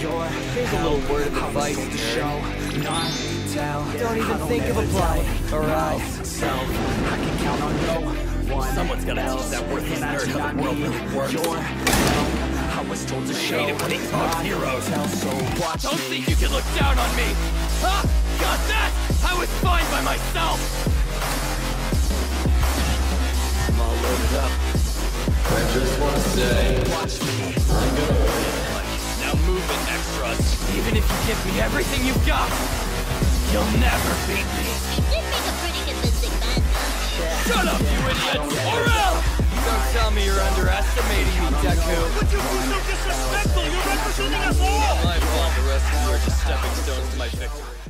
Here's a little word of advice to show, not tell. Don't even think of applying, or else I can count on no one. Someone's gotta teach that worthless nerd how the world really works. I was told to show, hate it when he talks heroes. So watch Don't me. think you can look down on me! Huh? Got that? I was fine by myself! I'm all loaded up. I just want to say, Watch me. I'm gonna win. Now move it, extras. Even if you give me everything you've got, you'll never beat me. You did make a pretty convincing man. Shut up, you idiot! Or else! Don't tell me you're underestimating me, Deku. Would you be so disrespectful? You're representing us all! My fault, the rest of you are just stepping stones to my victory.